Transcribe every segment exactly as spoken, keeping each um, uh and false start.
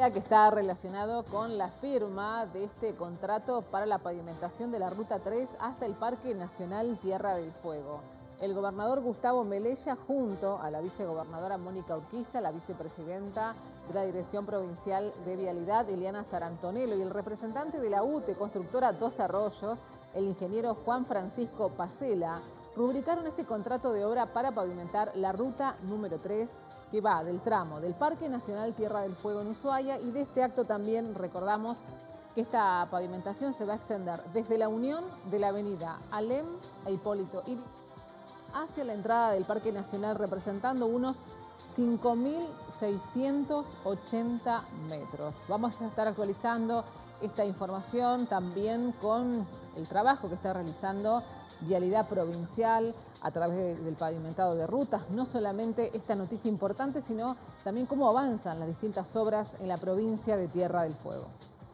día que está relacionado con la firma de este contrato para la pavimentación de la Ruta tres hasta el Parque Nacional Tierra del Fuego. El gobernador Gustavo Melella, junto a la vicegobernadora Mónica Urquiza, la vicepresidenta de la Dirección Provincial de Vialidad, Eliana Sarantonelo, y el representante de la U T E, constructora Dos Arroyos, el ingeniero Juan Francisco Pacela, rubricaron este contrato de obra para pavimentar la ruta número tres, que va del tramo del Parque Nacional Tierra del Fuego en Ushuaia, y de este acto también recordamos que esta pavimentación se va a extender desde la unión de la avenida Alem e Hipólito Yrigoyen hacia la entrada del Parque Nacional, representando unos cinco mil seiscientos ochenta metros. Vamos a estar actualizando esta información también con el trabajo que está realizando Vialidad Provincial a través de, del pavimentado de rutas. No solamente esta noticia importante, sino también cómo avanzan las distintas obras en la provincia de Tierra del Fuego.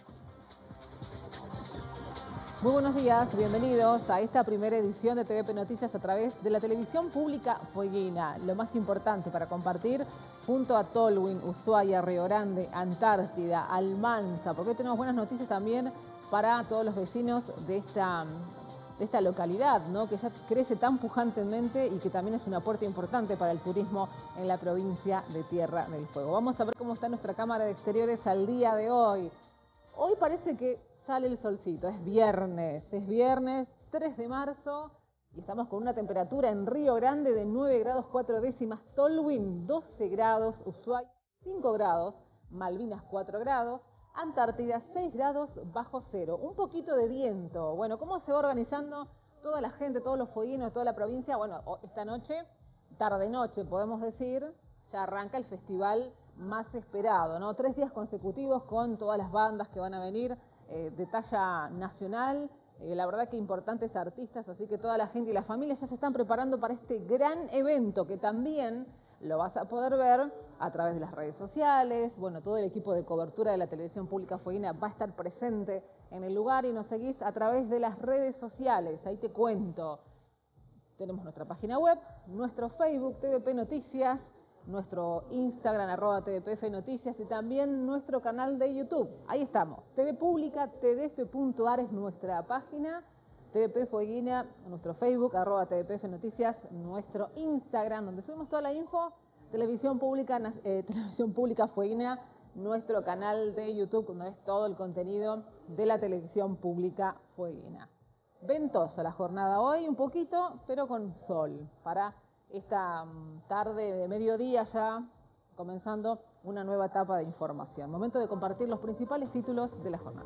Muy buenos días, bienvenidos a esta primera edición de T V P Noticias a través de la televisión pública fueguina. Lo más importante para compartir junto a Tolwyn, Ushuaia, Río Grande, Antártida, Almanza, porque hoy tenemos buenas noticias también para todos los vecinos de esta, de esta localidad, ¿no?, que ya crece tan pujantemente y que también es un aporte importante para el turismo en la provincia de Tierra del Fuego. Vamos a ver cómo está nuestra cámara de exteriores al día de hoy. Hoy parece que sale el solcito, es viernes, es viernes tres de marzo y estamos con una temperatura en Río Grande de nueve grados cuatro décimas, Tolwyn doce grados, Ushuaia cinco grados, Malvinas cuatro grados, Antártida seis grados bajo cero, un poquito de viento. Bueno, ¿cómo se va organizando toda la gente, todos los fueguinos de toda la provincia? Bueno, esta noche, tarde-noche podemos decir, ya arranca el festival más esperado, ¿no? Tres días consecutivos con todas las bandas que van a venir eh, de talla nacional, eh, la verdad que importantes artistas, así que toda la gente y las familias ya se están preparando para este gran evento que también lo vas a poder ver a través de las redes sociales. Bueno, todo el equipo de cobertura de la televisión pública fueguina va a estar presente en el lugar y nos seguís a través de las redes sociales, ahí te cuento. Tenemos nuestra página web, nuestro Facebook T V P Noticias, nuestro Instagram, arroba T V P F Noticias, y también nuestro canal de YouTube. Ahí estamos. T V Pública, T D F punto A R es nuestra página. T V P Fueguina, nuestro Facebook, arroba T V P F Noticias, nuestro Instagram, donde subimos toda la info. Televisión Pública, eh, Televisión Pública Fueguina, nuestro canal de YouTube, donde es todo el contenido de la Televisión Pública Fueguina. Ventosa la jornada hoy, un poquito, pero con sol, para esta tarde de mediodía ya, comenzando una nueva etapa de información. Momento de compartir los principales títulos de la jornada.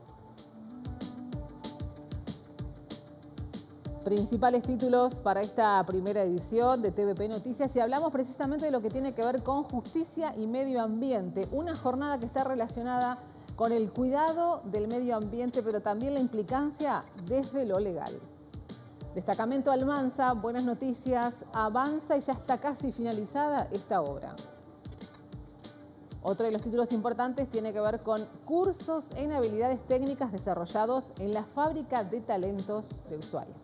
Principales títulos para esta primera edición de T V P Noticias, y hablamos precisamente de lo que tiene que ver con justicia y medio ambiente. Una jornada que está relacionada con el cuidado del medio ambiente, pero también la implicancia desde lo legal. Destacamento Almanza, buenas noticias, avanza y ya está casi finalizada esta obra. Otro de los títulos importantes tiene que ver con cursos en habilidades técnicas desarrollados en la Fábrica de Talentos de Ushuaia.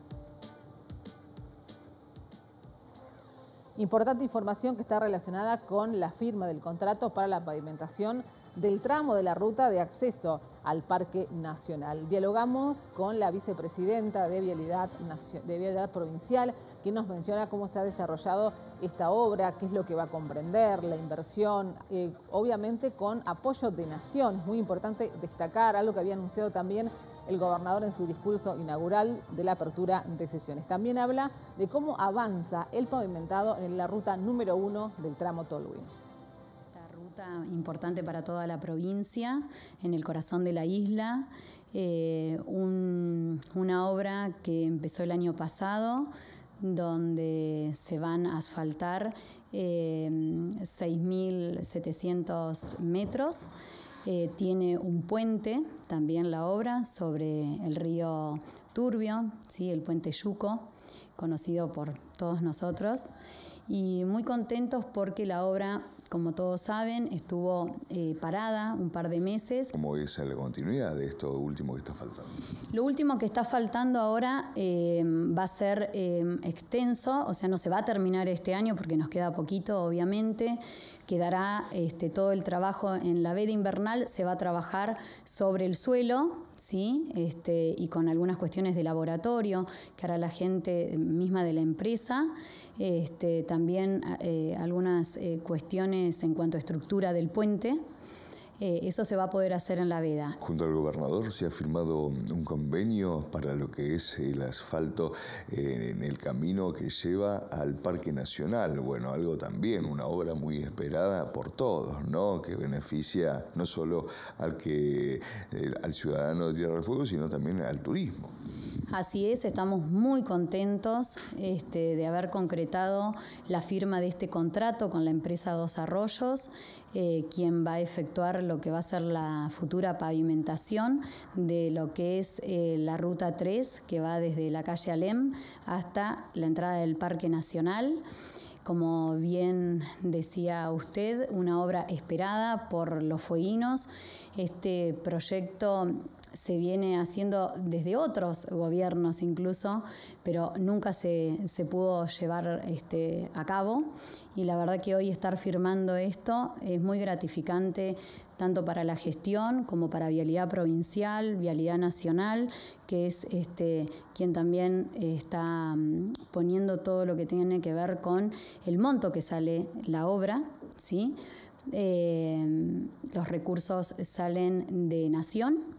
Importante información que está relacionada con la firma del contrato para la pavimentación del tramo de la ruta de acceso al Parque Nacional. Dialogamos con la vicepresidenta de Vialidad, de Vialidad Provincial, quien nos menciona cómo se ha desarrollado esta obra, qué es lo que va a comprender, la inversión, eh, obviamente con apoyo de Nación. Es muy importante destacar algo que había anunciado también el gobernador en su discurso inaugural de la apertura de sesiones. También habla de cómo avanza el pavimentado en la ruta número uno del tramo Tolwyn. Importante para toda la provincia, en el corazón de la isla, eh, un, una obra que empezó el año pasado, donde se van a asfaltar eh, seis mil setecientos metros. Eh, tiene un puente, también la obra, sobre el río Turbio, ¿sí? El puente Yuco, conocido por todos nosotros. Y muy contentos porque la obra como todos saben, estuvo eh, parada un par de meses. ¿Cómo es la continuidad de esto último que está faltando? Lo último que está faltando ahora eh, va a ser eh, extenso, o sea, no se va a terminar este año porque nos queda poquito, obviamente. Quedará este, todo el trabajo en la veda invernal, se va a trabajar sobre el suelo, ¿sí? Este, y con algunas cuestiones de laboratorio que hará la gente misma de la empresa. Este, también eh, algunas eh, cuestiones en cuanto a estructura del puente. Eh, eso se va a poder hacer en la veda. Junto al gobernador se ha firmado un convenio para lo que es el asfalto eh, en el camino que lleva al Parque Nacional. Bueno, algo también, una obra muy esperada por todos, ¿no? Que beneficia no solo al, que, eh, al ciudadano de Tierra del Fuego, sino también al turismo. Así es, estamos muy contentos este, de haber concretado la firma de este contrato con la empresa Dos Arroyos, eh, quien va a efectuar lo que va a ser la futura pavimentación de lo que es eh, la Ruta tres, que va desde la calle Alem hasta la entrada del Parque Nacional. Como bien decía usted, una obra esperada por los fueguinos. Este proyecto se viene haciendo desde otros gobiernos incluso, pero nunca se, se pudo llevar este, a cabo. Y la verdad que hoy estar firmando esto es muy gratificante, tanto para la gestión como para Vialidad Provincial, Vialidad Nacional, que es este, quien también está poniendo todo lo que tiene que ver con el monto que sale la obra, ¿sí? Eh, los recursos salen de Nación.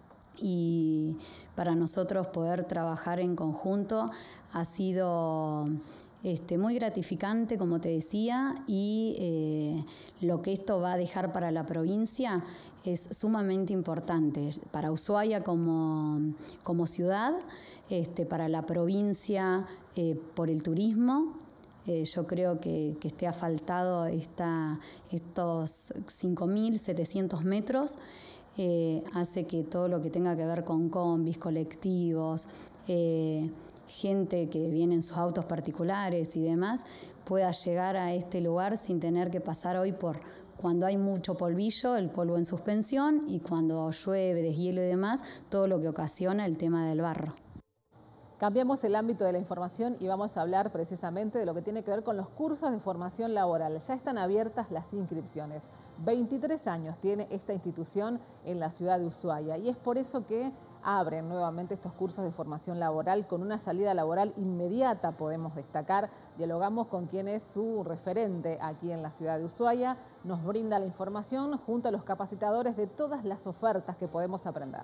Y para nosotros poder trabajar en conjunto ha sido este, muy gratificante, como te decía, y eh, lo que esto va a dejar para la provincia es sumamente importante para Ushuaia como, como ciudad, este, para la provincia eh, por el turismo. Eh, yo creo que, que esté asfaltado esta, estos cinco mil setecientos metros. Eh, hace que todo lo que tenga que ver con combis, colectivos, eh, gente que viene en sus autos particulares y demás, pueda llegar a este lugar sin tener que pasar hoy por cuando hay mucho polvillo, el polvo en suspensión, y cuando llueve, deshielo y demás, todo lo que ocasiona el tema del barro. Cambiamos el ámbito de la información y vamos a hablar precisamente de lo que tiene que ver con los cursos de formación laboral. Ya están abiertas las inscripciones. veintitrés años tiene esta institución en la ciudad de Ushuaia y es por eso que abren nuevamente estos cursos de formación laboral con una salida laboral inmediata, podemos destacar. Dialogamos con quien es su referente aquí en la ciudad de Ushuaia. Nos brinda la información junto a los capacitadores de todas las ofertas que podemos aprender.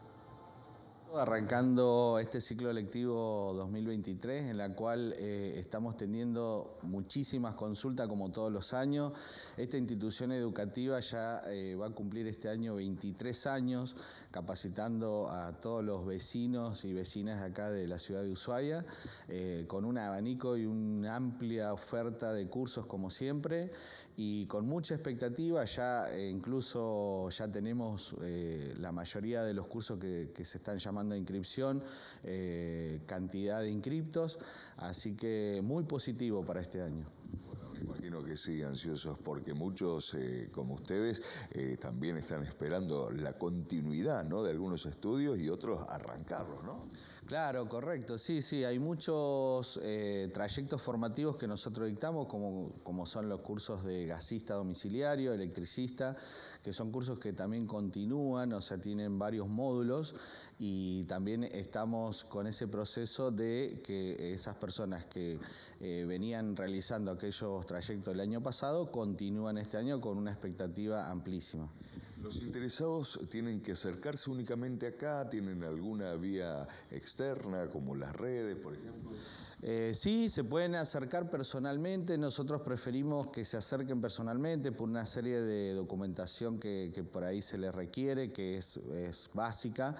Arrancando este ciclo lectivo dos mil veintitrés, en la cual eh, estamos teniendo muchísimas consultas como todos los años. Esta institución educativa ya eh, va a cumplir este año veintitrés años, capacitando a todos los vecinos y vecinas acá de la ciudad de Ushuaia, eh, con un abanico y una amplia oferta de cursos como siempre, y con mucha expectativa. Ya eh, incluso ya tenemos eh, la mayoría de los cursos que, que se están llamando de inscripción, eh, cantidad de inscriptos, así que muy positivo para este año. Bueno, me imagino que sí, ansiosos, porque muchos, eh, como ustedes, eh, también están esperando la continuidad, ¿no?, de algunos estudios y otros arrancarlos, ¿no? Claro, correcto, sí, sí, hay muchos eh, trayectos formativos que nosotros dictamos, como, como son los cursos de gasista domiciliario, electricista, que son cursos que también continúan, o sea, tienen varios módulos, y también estamos con ese proceso de que esas personas que eh, venían realizando aquellos trayectos del año pasado continúan este año con una expectativa amplísima. ¿Los interesados tienen que acercarse únicamente acá? ¿Tienen alguna vía externa, como las redes, por ejemplo? Eh, sí, se pueden acercar personalmente. Nosotros preferimos que se acerquen personalmente por una serie de documentación que, que por ahí se les requiere, que es, es básica.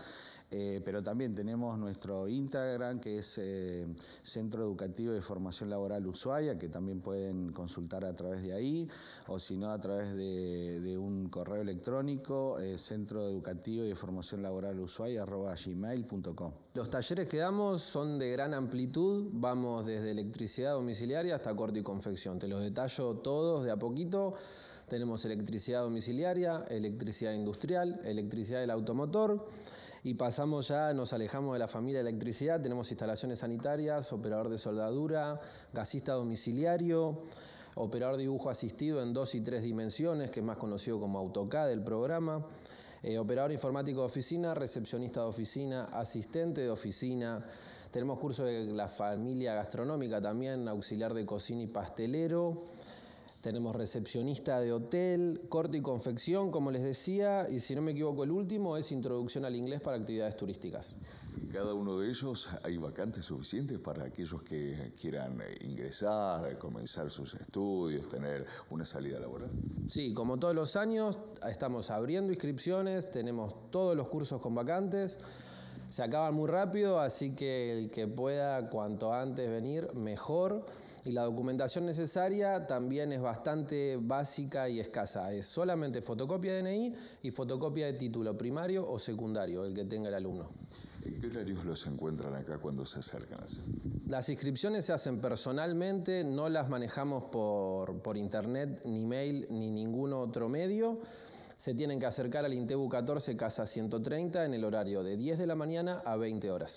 Eh, pero también tenemos nuestro Instagram, que es eh, Centro Educativo de Formación Laboral Ushuaia, que también pueden consultar a través de ahí, o si no a través de, de un correo electrónico, eh, Centro Educativo de Formación Laboral Ushuaia arroba gmail punto com. Los talleres que damos son de gran amplitud, vamos desde electricidad domiciliaria hasta corte y confección. Te los detallo todos de a poquito. Tenemos electricidad domiciliaria, electricidad industrial, electricidad del automotor. Y pasamos ya, nos alejamos de la familia de electricidad, tenemos instalaciones sanitarias, operador de soldadura, gasista domiciliario, operador de dibujo asistido en dos y tres dimensiones, que es más conocido como AutoCAD del programa, eh, operador informático de oficina, recepcionista de oficina, asistente de oficina. Tenemos cursos de la familia gastronómica también, auxiliar de cocina y pastelero. Tenemos recepcionista de hotel, corte y confección, como les decía, y si no me equivoco el último es introducción al inglés para actividades turísticas. En cada uno de ellos hay vacantes suficientes para aquellos que quieran ingresar, comenzar sus estudios, tener una salida laboral. Sí, como todos los años, estamos abriendo inscripciones, tenemos todos los cursos con vacantes. Se acaban muy rápido, así que el que pueda cuanto antes venir, mejor. Y la documentación necesaria también es bastante básica y escasa. Es solamente fotocopia de D N I y fotocopia de título primario o secundario, el que tenga el alumno. ¿En qué horarios los encuentran acá cuando se acercan? Las inscripciones se hacen personalmente, no las manejamos por, por internet, ni mail, ni ningún otro medio. Se tienen que acercar al INTEBU catorce, Casa ciento treinta, en el horario de diez de la mañana a veinte horas.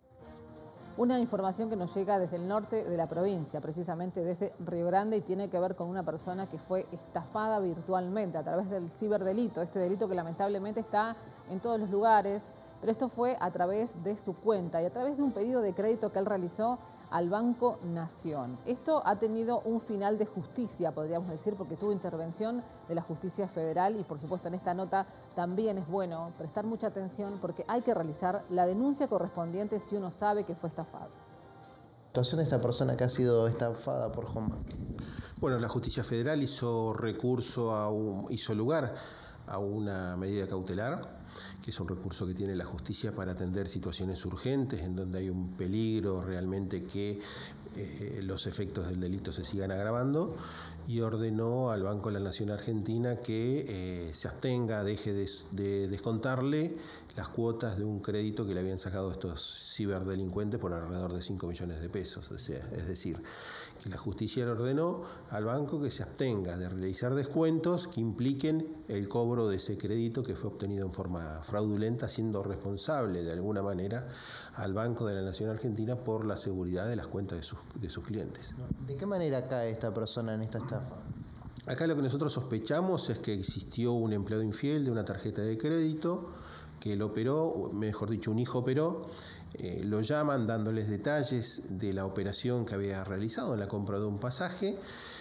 Una información que nos llega desde el norte de la provincia, precisamente desde Río Grande, y tiene que ver con una persona que fue estafada virtualmente a través del ciberdelito, este delito que lamentablemente está en todos los lugares, pero esto fue a través de su cuenta y a través de un pedido de crédito que él realizó al Banco Nación. Esto ha tenido un final de justicia, podríamos decir, porque tuvo intervención de la Justicia Federal y, por supuesto, en esta nota también es bueno prestar mucha atención porque hay que realizar la denuncia correspondiente si uno sabe que fue estafado. La situación de esta persona que ha sido estafada por Home Bank. Bueno, la Justicia Federal hizo recurso, a un, hizo lugar a una medida cautelar, que es un recurso que tiene la justicia para atender situaciones urgentes en donde hay un peligro realmente que eh, los efectos del delito se sigan agravando, y ordenó al Banco de la Nación Argentina que eh, se abstenga, deje de, de descontarle las cuotas de un crédito que le habían sacado estos ciberdelincuentes por alrededor de cinco millones de pesos. O sea, es decir, que la justicia le ordenó al banco que se abstenga de realizar descuentos que impliquen el cobro de ese crédito que fue obtenido en forma fraudulenta, siendo responsable de alguna manera al Banco de la Nación Argentina por la seguridad de las cuentas de sus, de sus clientes. ¿De qué manera cae esta persona en esta estafa? Acá lo que nosotros sospechamos es que existió un empleado infiel de una tarjeta de crédito que lo operó, mejor dicho, un hijo operó, eh, lo llaman dándoles detalles de la operación que había realizado en la compra de un pasaje,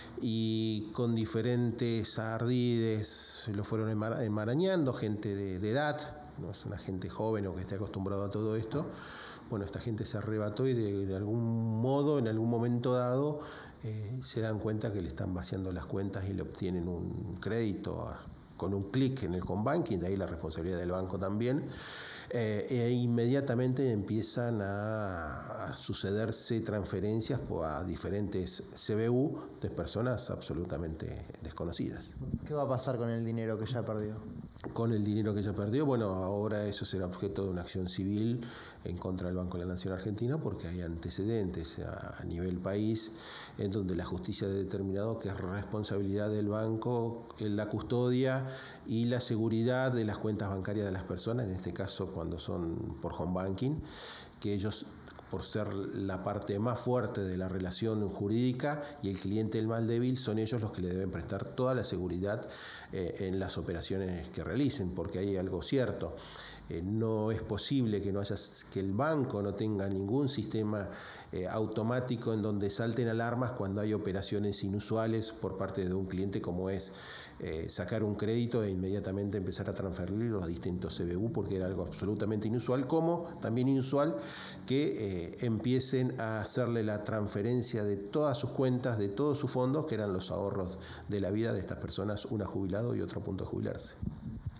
y con diferentes ardides lo fueron enmarañando, gente de, de edad, no es una gente joven o que esté acostumbrado a todo esto. Bueno, esta gente se arrebató y de, de algún modo, en algún momento dado, eh, se dan cuenta que le están vaciando las cuentas y le obtienen un crédito a, con un clic en el Combanking, de ahí la responsabilidad del banco también, eh, e inmediatamente empiezan a, a sucederse transferencias a diferentes C B U de personas absolutamente desconocidas. ¿Qué va a pasar con el dinero que ya perdió? Con el dinero que ya perdió, bueno, ahora eso será objeto de una acción civil en contra del Banco de la Nación Argentina, porque hay antecedentes a, a nivel país en donde la justicia ha determinado que es responsabilidad del banco en la custodia y la seguridad de las cuentas bancarias de las personas, en este caso cuando son por home banking, que ellos, por ser la parte más fuerte de la relación jurídica y el cliente el más débil, son ellos los que le deben prestar toda la seguridad eh, en las operaciones que realicen, porque hay algo cierto. Eh, no es posible que, no haya, que el banco no tenga ningún sistema eh, automático en donde salten alarmas cuando hay operaciones inusuales por parte de un cliente, como es eh, sacar un crédito e inmediatamente empezar a transferirlo a distintos C B U, porque era algo absolutamente inusual, como también inusual que eh, empiecen a hacerle la transferencia de todas sus cuentas, de todos sus fondos, que eran los ahorros de la vida de estas personas, una jubilado y otro a punto de jubilarse.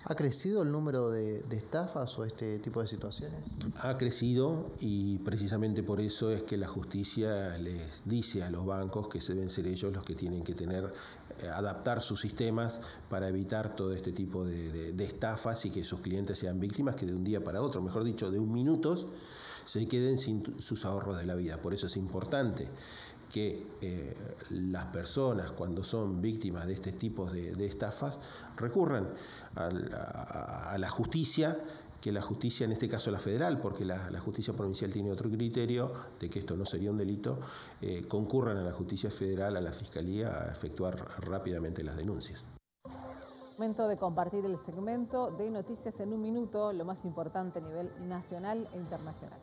¿Ha crecido el número de, de estafas o este tipo de situaciones? Ha crecido y precisamente por eso es que la justicia les dice a los bancos que deben ser ellos los que tienen que tener, eh, adaptar sus sistemas para evitar todo este tipo de, de, de estafas y que sus clientes sean víctimas que de un día para otro, mejor dicho, de un minuto, se queden sin sus ahorros de la vida. Por eso es importante que eh, las personas, cuando son víctimas de este tipo de, de estafas, recurran a, a, a la justicia, que la justicia, en este caso la federal, porque la, la justicia provincial tiene otro criterio de que esto no sería un delito, eh, concurran a la justicia federal, a la fiscalía, a efectuar rápidamente las denuncias. Momento de compartir el segmento de Noticias en un Minuto, lo más importante a nivel nacional e internacional.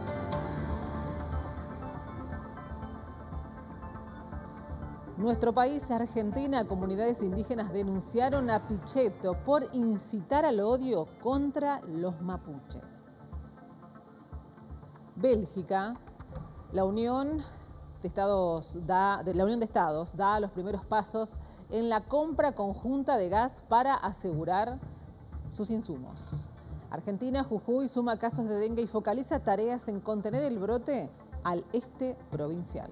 Nuestro país, Argentina, comunidades indígenas denunciaron a Pichetto por incitar al odio contra los mapuches. Bélgica, la Unión de Estados da, de la Unión de Estados da los primeros pasos en la compra conjunta de gas para asegurar sus insumos. Argentina, Jujuy suma casos de dengue y focaliza tareas en contener el brote al este provincial.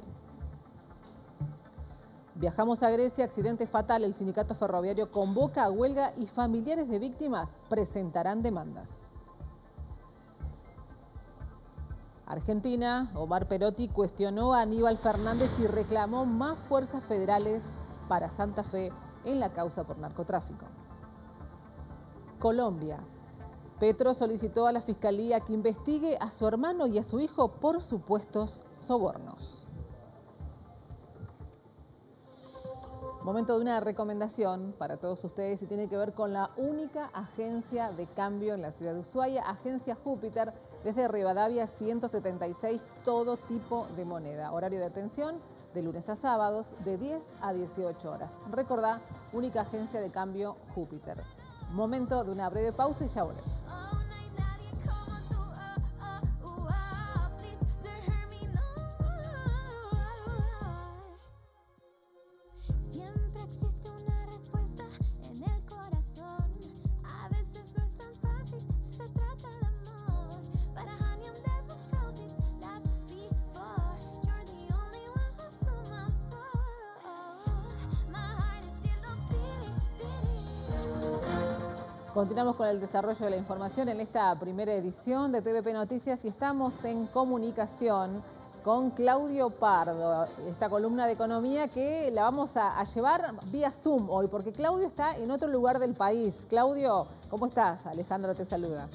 Viajamos a Grecia, accidente fatal, el sindicato ferroviario convoca a huelga y familiares de víctimas presentarán demandas. Argentina, Omar Perotti cuestionó a Aníbal Fernández y reclamó más fuerzas federales para Santa Fe en la causa por narcotráfico. Colombia, Petro solicitó a la Fiscalía que investigue a su hermano y a su hijo por supuestos sobornos. Momento de una recomendación para todos ustedes y tiene que ver con la única agencia de cambio en la ciudad de Ushuaia, Agencia Júpiter, desde Rivadavia ciento setenta y seis, todo tipo de moneda. Horario de atención de lunes a sábados de diez a dieciocho horas. Recordá, única agencia de cambio Júpiter. Momento de una breve pausa y ya volvemos. Continuamos con el desarrollo de la información en esta primera edición de T V P Noticias y estamos en comunicación con Claudio Pardo, esta columna de economía que la vamos a, a llevar vía Zoom hoy, porque Claudio está en otro lugar del país. Claudio, ¿cómo estás? Alejandro te saluda.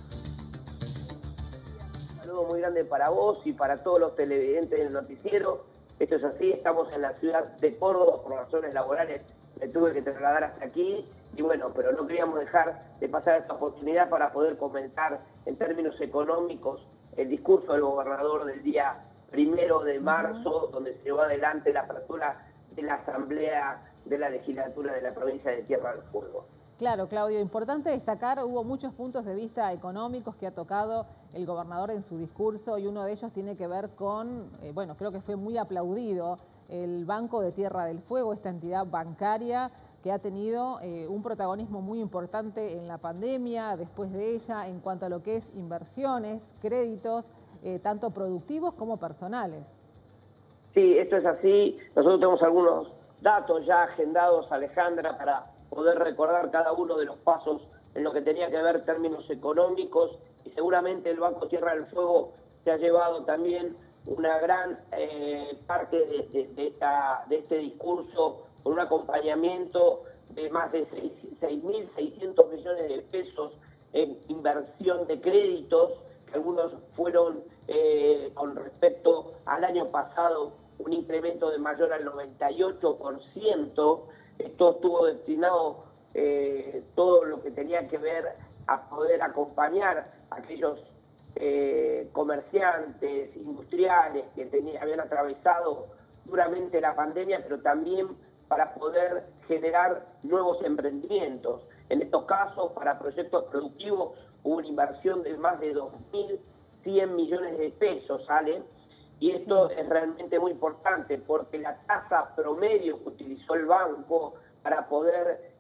Un saludo muy grande para vos y para todos los televidentes del noticiero. Esto es así, estamos en la ciudad de Córdoba por razones laborales. Me tuve que trasladar hasta aquí y bueno, pero no queríamos dejar de pasar esta oportunidad para poder comentar en términos económicos el discurso del gobernador del día primero de marzo, donde se llevó adelante la apertura de la asamblea de la legislatura de la provincia de Tierra del Fuego. Claro, Claudio, importante destacar, hubo muchos puntos de vista económicos que ha tocado el gobernador en su discurso y uno de ellos tiene que ver con, eh, bueno, creo que fue muy aplaudido, el Banco de Tierra del Fuego, esta entidad bancaria que ha tenido eh, un protagonismo muy importante en la pandemia, después de ella, en cuanto a lo que es inversiones, créditos, eh, tanto productivos como personales. Sí, esto es así. Nosotros tenemos algunos datos ya agendados, Alejandra, para poder recordar cada uno de los pasos en lo que tenía que ver términos económicos y seguramente el Banco Tierra del Fuego se ha llevado también una gran eh, parte de, de, de, esta, de este discurso con un acompañamiento de más de seis mil seiscientos millones de pesos en inversión de créditos, que algunos fueron eh, con respecto al año pasado un incremento de mayor al noventa y ocho por ciento. Esto estuvo destinado eh, todo lo que tenía que ver a poder acompañar a aquellos eh, comerciantes, industriales que tenían, habían atravesado duramente la pandemia, pero también para poder generar nuevos emprendimientos. En estos casos, para proyectos productivos, hubo una inversión de más de dos mil cien millones de pesos, ¿sale? Y esto sí es realmente muy importante porque la tasa promedio que utilizó el banco para poder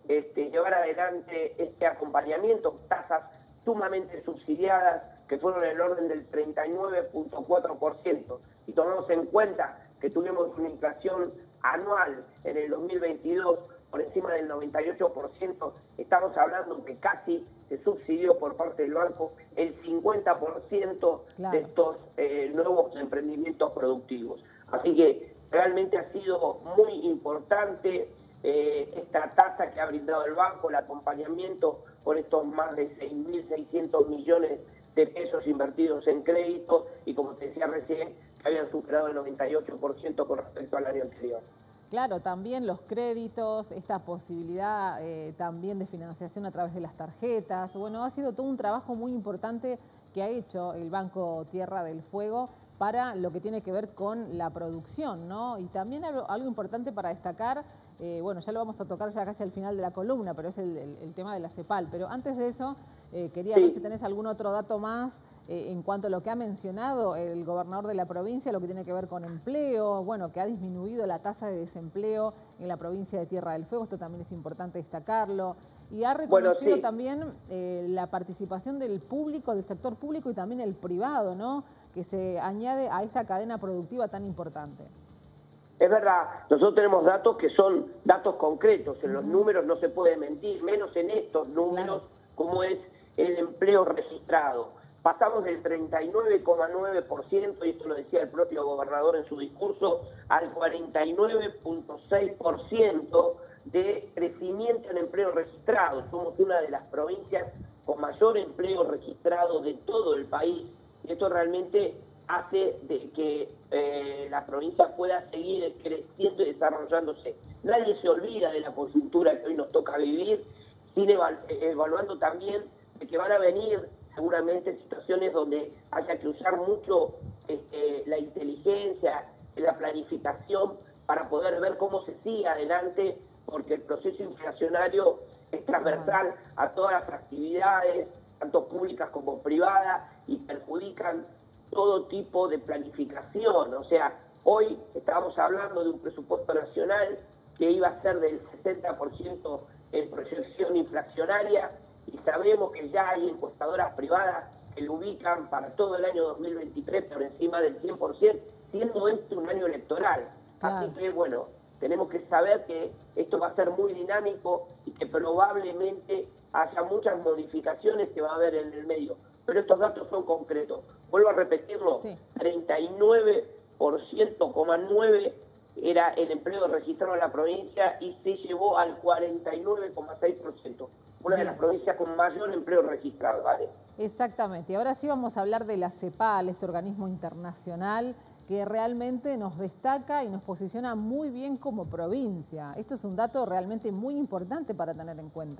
este, llevar adelante este acompañamiento, tasas sumamente subsidiadas que fueron en el orden del treinta y nueve punto cuatro por ciento. Y tomamos en cuenta que tuvimos una inflación anual en el dos mil veintidós por encima del noventa y ocho por ciento, estamos hablando que casi se subsidió por parte del banco el cincuenta por ciento claro. de estos eh, nuevos emprendimientos productivos. Así que realmente ha sido muy importante eh, esta tasa que ha brindado el banco, el acompañamiento con estos más de seis mil seiscientos millones de pesos invertidos en crédito y, como te decía recién, que habían superado el noventa y ocho por ciento con respecto al año anterior. Claro, también los créditos, esta posibilidad eh, también de financiación a través de las tarjetas. Bueno, ha sido todo un trabajo muy importante que ha hecho el Banco Tierra del Fuego para lo que tiene que ver con la producción, ¿no? Y también algo, algo importante para destacar, eh, bueno, ya lo vamos a tocar ya casi al final de la columna, pero es el, el, el tema de la CEPAL. Pero antes de eso, eh, quería sí. ver si tenés algún otro dato más eh, en cuanto a lo que ha mencionado el gobernador de la provincia, lo que tiene que ver con empleo, bueno, que ha disminuido la tasa de desempleo en la provincia de Tierra del Fuego, esto también es importante destacarlo. Y ha reconocido bueno, sí. también eh, la participación del público, del sector público y también el privado, ¿no?, que se añade a esta cadena productiva tan importante. Es verdad, nosotros tenemos datos que son datos concretos, en los uh-huh. números no se puede mentir, menos en estos números, claro. como es el empleo registrado. Pasamos del treinta y nueve coma nueve por ciento, y esto lo decía el propio gobernador en su discurso, al cuarenta y nueve punto seis por ciento de crecimiento en empleo registrado. Somos una de las provincias con mayor empleo registrado de todo el país, y esto realmente hace de que eh, la provincia pueda seguir creciendo y desarrollándose. Nadie se olvida de la coyuntura que hoy nos toca vivir, sin evalu evaluando también de que van a venir seguramente situaciones donde haya que usar mucho este, la inteligencia, la planificación para poder ver cómo se sigue adelante, porque el proceso inflacionario es transversal a todas las actividades, tanto públicas como privadas, y perjudican todo tipo de planificación. O sea, hoy estábamos hablando de un presupuesto nacional que iba a ser del sesenta por ciento en proyección inflacionaria, y sabemos que ya hay encuestadoras privadas que lo ubican para todo el año dos mil veintitrés por encima del cien por ciento, siendo este un año electoral. Claro. Así que, bueno, tenemos que saber que esto va a ser muy dinámico y que probablemente haya muchas modificaciones que va a haber en el medio. Pero estos datos son concretos. Vuelvo a repetirlo, sí. treinta y nueve por ciento, nueve era el empleo registrado en la provincia y se llevó al cuarenta y nueve coma seis por ciento. Una Bien. de las provincias con mayor empleo registrado, ¿vale? Exactamente. Y ahora sí vamos a hablar de la CEPAL, este organismo internacional que realmente nos destaca y nos posiciona muy bien como provincia. Esto es un dato realmente muy importante para tener en cuenta.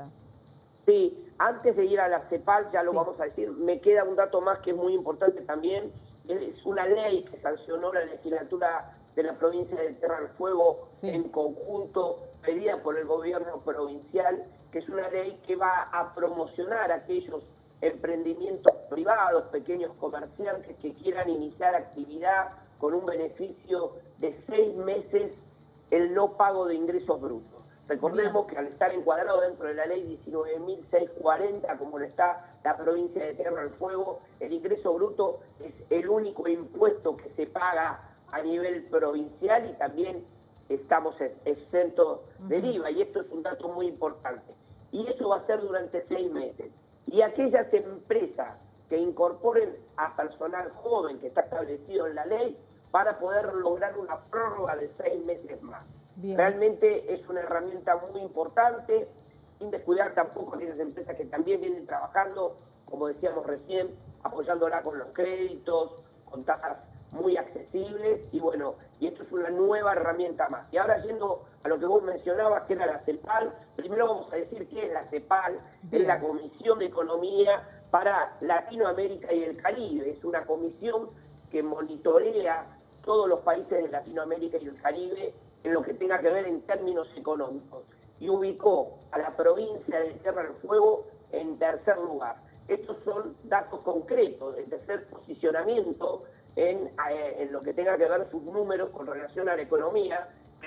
Sí, antes de ir a la CEPAL, ya lo sí. vamos a decir, me queda un dato más que es muy importante también. Es una ley que sancionó la legislatura de la provincia de Tierra del Fuego sí. en conjunto, pedida por el gobierno provincial, que es una ley que va a promocionar aquellos emprendimientos privados, pequeños comerciantes que quieran iniciar actividad con un beneficio de seis meses el no pago de ingresos brutos. Recordemos Bien. que al estar encuadrado dentro de la ley diecinueve mil seiscientos cuarenta, como lo está la provincia de Tierra del Fuego, el ingreso bruto es el único impuesto que se paga a nivel provincial y también estamos exentos del I V A, y esto es un dato muy importante. Y eso va a ser durante seis meses. Y aquellas empresas que incorporen a personal joven que está establecido en la ley van a poder lograr una prórroga de seis meses más. Bien. Realmente es una herramienta muy importante, sin descuidar tampoco a aquellas empresas que también vienen trabajando, como decíamos recién, apoyándola con los créditos, con tasas muy accesibles, y bueno, y esto es una nueva herramienta más. Y ahora yendo a lo que vos mencionabas, que era la CEPAL, primero vamos a decir qué es la CEPAL. Bien. Es la Comisión de Economía para Latinoamérica y el Caribe. Es una comisión que monitorea todos los países de Latinoamérica y el Caribe en lo que tenga que ver en términos económicos, y ubicó a la provincia de Tierra del Fuego en tercer lugar. Estos son datos concretos, el tercer posicionamiento en, eh, en lo que tenga que ver sus números con relación a la economía,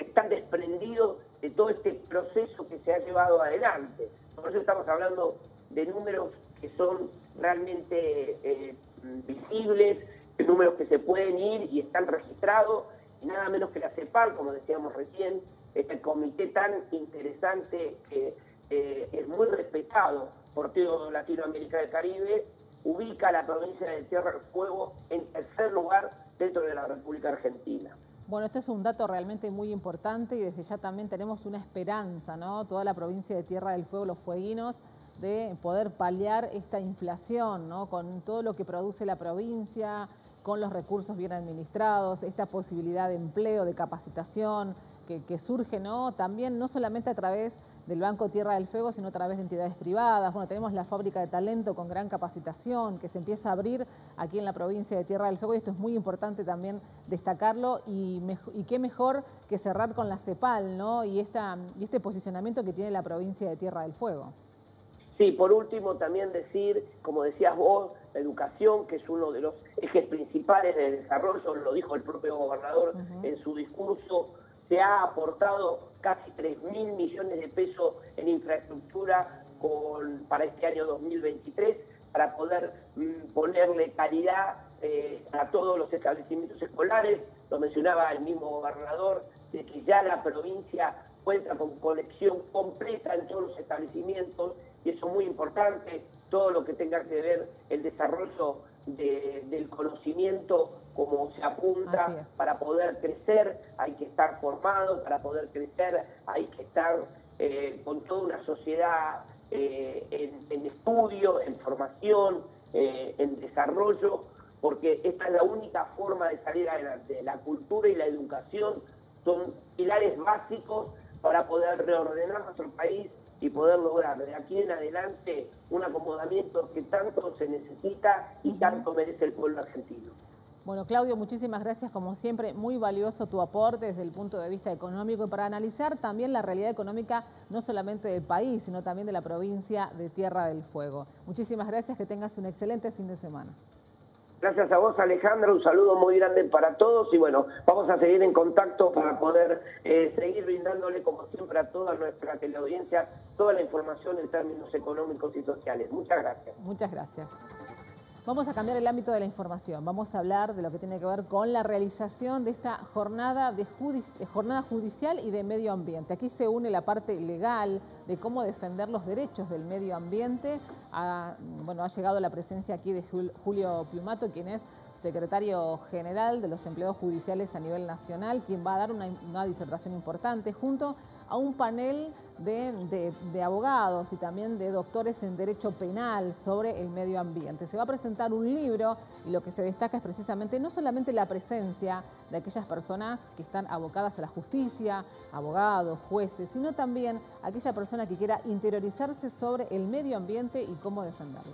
están desprendidos de todo este proceso que se ha llevado adelante. Por eso estamos hablando de números que son realmente eh, visibles, de números que se pueden ir y están registrados, y nada menos que la CEPAL, como decíamos recién, este comité tan interesante que eh, es muy respetado por toda Latinoamérica del Caribe, ubica a la provincia de Tierra del Fuego en tercer lugar dentro de la República Argentina. Bueno, este es un dato realmente muy importante y desde ya también tenemos una esperanza, ¿no? Toda la provincia de Tierra del Fuego, los fueguinos, de poder paliar esta inflación, ¿no? Con todo lo que produce la provincia, con los recursos bien administrados, esta posibilidad de empleo, de capacitación que, que surge, ¿no? También no solamente a través del Banco Tierra del Fuego, sino a través de entidades privadas. Bueno, tenemos la fábrica de talento con gran capacitación que se empieza a abrir aquí en la provincia de Tierra del Fuego, y esto es muy importante también destacarlo, y, y qué mejor que cerrar con la CEPAL, ¿no? Y, esta, y este posicionamiento que tiene la provincia de Tierra del Fuego. Sí, por último también decir, como decías vos, la educación, que es uno de los ejes principales del desarrollo, lo dijo el propio gobernador uh-huh. en su discurso, se ha aportado casi tres mil millones de pesos en infraestructura con, para este año dos mil veintitrés, para poder mm, ponerle calidad eh, a todos los establecimientos escolares. Lo mencionaba el mismo gobernador, de que ya la provincia cuenta con conexión completa en todos los establecimientos, y eso es muy importante, todo lo que tenga que ver el desarrollo de, del conocimiento, como se apunta, para poder crecer hay que estar formado, para poder crecer hay que estar eh, con toda una sociedad eh, en, en estudio, en formación, eh, en desarrollo, porque esta es la única forma de salir adelante. La cultura y la educación son pilares básicos para poder reordenar nuestro país y poder lograr de aquí en adelante un acomodamiento que tanto se necesita y tanto merece el pueblo argentino. Bueno, Claudio, muchísimas gracias, como siempre, muy valioso tu aporte desde el punto de vista económico, para analizar también la realidad económica no solamente del país, sino también de la provincia de Tierra del Fuego. Muchísimas gracias, que tengas un excelente fin de semana. Gracias a vos, Alejandra, un saludo muy grande para todos, y bueno, vamos a seguir en contacto para poder eh, seguir brindándole, como siempre, a toda nuestra teleaudiencia toda la información en términos económicos y sociales. Muchas gracias. Muchas gracias. Vamos a cambiar el ámbito de la información. Vamos a hablar de lo que tiene que ver con la realización de esta jornada, de judici- de jornada judicial y de medio ambiente. Aquí se une la parte legal de cómo defender los derechos del medio ambiente. Ha, bueno, ha llegado la presencia aquí de Julio Piumato, quien es secretario general de los empleados judiciales a nivel nacional, quien va a dar una, una disertación importante junto a un panel de, de, de abogados y también de doctores en Derecho Penal sobre el medio ambiente. Se va a presentar un libro, y lo que se destaca es precisamente no solamente la presencia de aquellas personas que están abocadas a la justicia, abogados, jueces, sino también aquella persona que quiera interiorizarse sobre el medio ambiente y cómo defenderlo.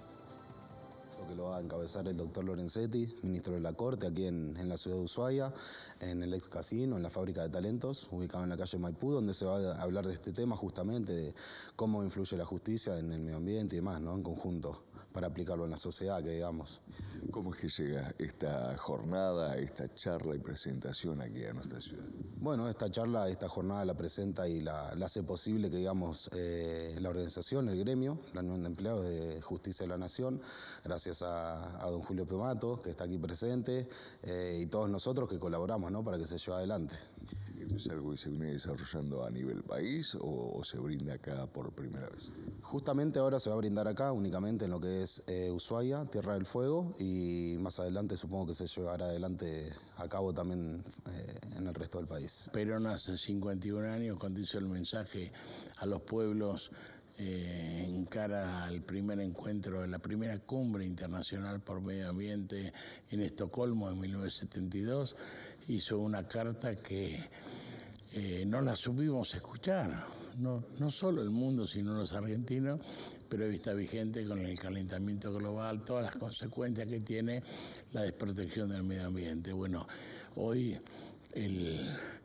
Que lo va a encabezar el doctor Lorenzetti, ministro de la Corte, aquí en, en la ciudad de Ushuaia, en el ex casino, en la fábrica de talentos, ubicado en la calle Maipú, donde se va a hablar de este tema, justamente de cómo influye la justicia en el medio ambiente y demás, ¿no? En conjunto, para aplicarlo en la sociedad, que digamos. ¿Cómo es que llega esta jornada, esta charla y presentación aquí a nuestra ciudad? Bueno, esta charla, esta jornada la presenta y la, la hace posible que, digamos, eh, la organización, el gremio, la Unión de Empleados de Justicia de la Nación, gracias a, a don Julio Piumato, que está aquí presente, eh, y todos nosotros que colaboramos, ¿no?, para que se lleve adelante. ¿Esto es algo que se viene desarrollando a nivel país o, o se brinda acá por primera vez? Justamente ahora se va a brindar acá, únicamente en lo que es eh, Ushuaia, Tierra del Fuego, y más adelante supongo que se llevará adelante a cabo también eh, en el resto del país. Perón hace cincuenta y un años, cuando hizo el mensaje a los pueblos eh, en cara al primer encuentro de la primera cumbre internacional por medio ambiente en Estocolmo en mil novecientos setenta y dos, hizo una carta que eh, no la supimos escuchar, no, no solo el mundo sino los argentinos, pero hoy está vigente con el calentamiento global, todas las consecuencias que tiene la desprotección del medio ambiente. Bueno, hoy el,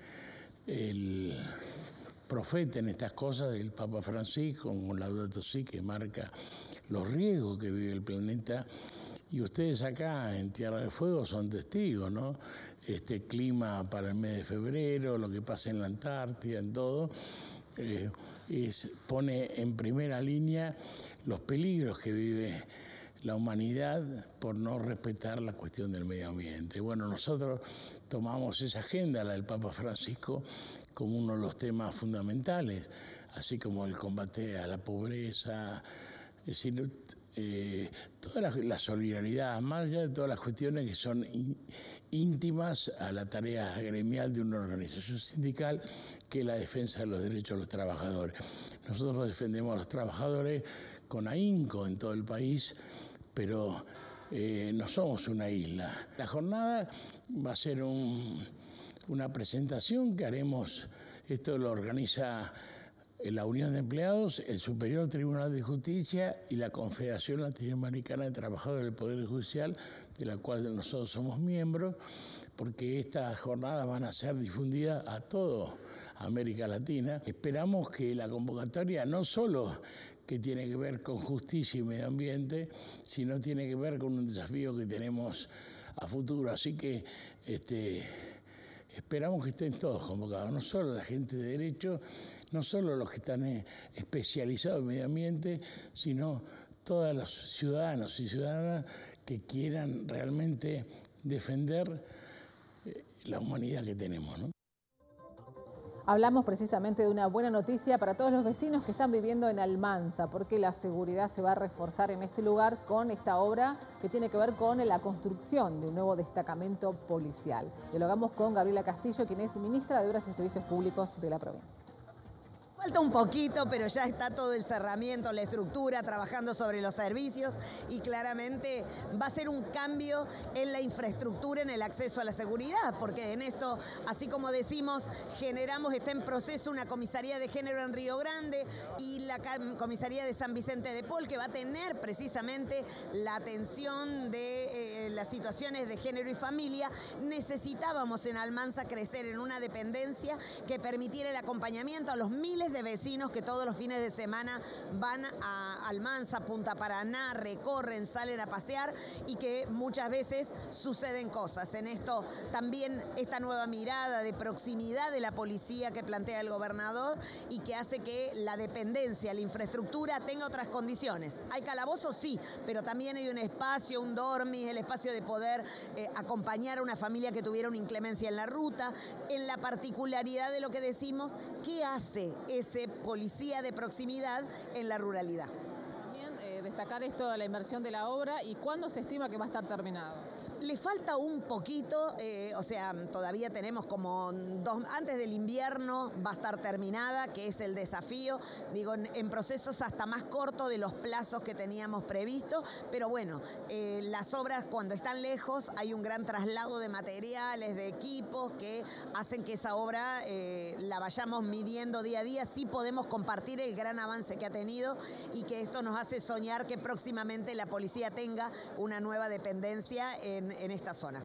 el profeta en estas cosas, el Papa Francisco, con Laudato Si, que marca los riesgos que vive el planeta, Y ustedes acá en Tierra del Fuego son testigos, ¿no? Este clima para el mes de febrero, lo que pasa en la Antártida, en todo, eh, es, pone en primera línea los peligros que vive la humanidad por no respetar la cuestión del medio ambiente. Bueno, nosotros tomamos esa agenda, la del Papa Francisco, como uno de los temas fundamentales, así como el combate a la pobreza, es decir, eh, toda la, la solidaridad, más allá de todas las cuestiones que son in, íntimas a la tarea gremial de una organización sindical, que es la defensa de los derechos de los trabajadores. Nosotros defendemos a los trabajadores con ahínco en todo el país, pero eh, no somos una isla. La jornada va a ser un, una presentación que haremos, esto lo organiza la Unión de Empleados, el Superior Tribunal de Justicia y la Confederación Latinoamericana de Trabajadores del Poder Judicial, de la cual nosotros somos miembros, porque estas jornadas van a ser difundidas a toda América Latina. Esperamos que la convocatoria no solo que tiene que ver con justicia y medio ambiente, sino tiene que ver con un desafío que tenemos a futuro. Así que este, esperamos que estén todos convocados, no solo la gente de derecho, no solo los que están especializados en medio ambiente, sino todos los ciudadanos y ciudadanas que quieran realmente defender la humanidad que tenemos, ¿no? Hablamos precisamente de una buena noticia para todos los vecinos que están viviendo en Almanza, porque la seguridad se va a reforzar en este lugar con esta obra que tiene que ver con la construcción de un nuevo destacamento policial. Dialogamos con Gabriela Castillo, quien es ministra de Obras y Servicios Públicos de la provincia. Falta un poquito, pero ya está todo el cerramiento, la estructura, trabajando sobre los servicios y claramente va a ser un cambio en la infraestructura, en el acceso a la seguridad, porque en esto, así como decimos, generamos, está en proceso una comisaría de género en Río Grande y la comisaría de San Vicente de Paul, que va a tener precisamente la atención de eh, las situaciones de género y familia. Necesitábamos en Almanza crecer en una dependencia que permitiera el acompañamiento a los miles de vecinos que todos los fines de semana van a Almanza, Punta Paraná, recorren, salen a pasear y que muchas veces suceden cosas. En esto también esta nueva mirada de proximidad de la policía que plantea el gobernador y que hace que la dependencia, la infraestructura tenga otras condiciones. Hay calabozos, sí, pero también hay un espacio, un dormis, el espacio de poder eh, acompañar a una familia que tuviera una inclemencia en la ruta. En la particularidad de lo que decimos, ¿qué hace ese policía de proximidad en la ruralidad? También eh, destacar esto de la inversión de la obra y cuándo se estima que va a estar terminado. Le falta un poquito, eh, o sea, todavía tenemos como dos, antes del invierno va a estar terminada, que es el desafío, digo, en, en procesos hasta más cortos de los plazos que teníamos previsto, pero bueno, eh, las obras cuando están lejos hay un gran traslado de materiales, de equipos que hacen que esa obra eh, la vayamos midiendo día a día. Sí podemos compartir el gran avance que ha tenido y que esto nos hace soñar que próximamente la policía tenga una nueva dependencia en en esta zona.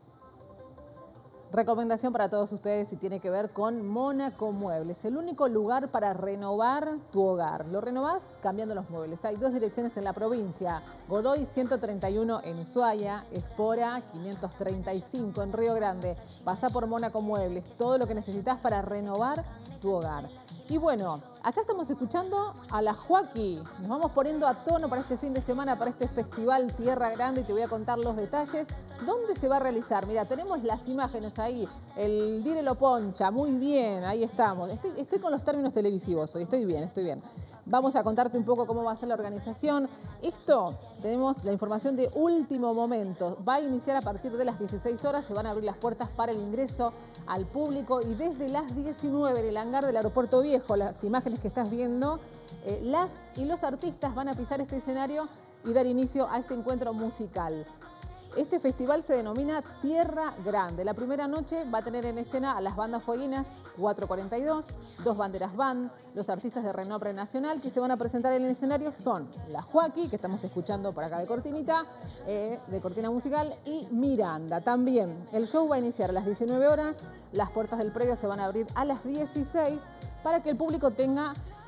Recomendación para todos ustedes y tiene que ver con Mónaco Muebles, el único lugar para renovar tu hogar. Lo renovás cambiando los muebles. Hay dos direcciones en la provincia, Godoy ciento treinta y uno en Ushuaia, Espora quinientos treinta y cinco en Río Grande. Pasá por Mónaco Muebles, todo lo que necesitas para renovar tu hogar. Y bueno, acá estamos escuchando a la Joaquí. Nos vamos poniendo a tono para este fin de semana, para este festival Tierra Grande, y te voy a contar los detalles. ¿Dónde se va a realizar? Mira, tenemos las imágenes ahí. El Direlo Poncha, muy bien, ahí estamos. Estoy, estoy con los términos televisivos hoy, estoy bien, estoy bien. Vamos a contarte un poco cómo va a ser la organización. Esto, tenemos la información de último momento. Va a iniciar a partir de las dieciséis horas, se van a abrir las puertas para el ingreso al público y desde las diecinueve en el hangar del Aeropuerto Viejo, las imágenes que estás viendo, eh, las y los artistas van a pisar este escenario y dar inicio a este encuentro musical. Este festival se denomina Tierra Grande. La primera noche va a tener en escena a las bandas fueguinas cuatrocientos cuarenta y dos, Dos Banderas Band, los artistas de renombre nacional que se van a presentar en el escenario son La Joaquí, que estamos escuchando por acá de cortinita, eh, de cortina musical, y Miranda. También el show va a iniciar a las diecinueve horas, las puertas del predio se van a abrir a las dieciséis para que el público tenga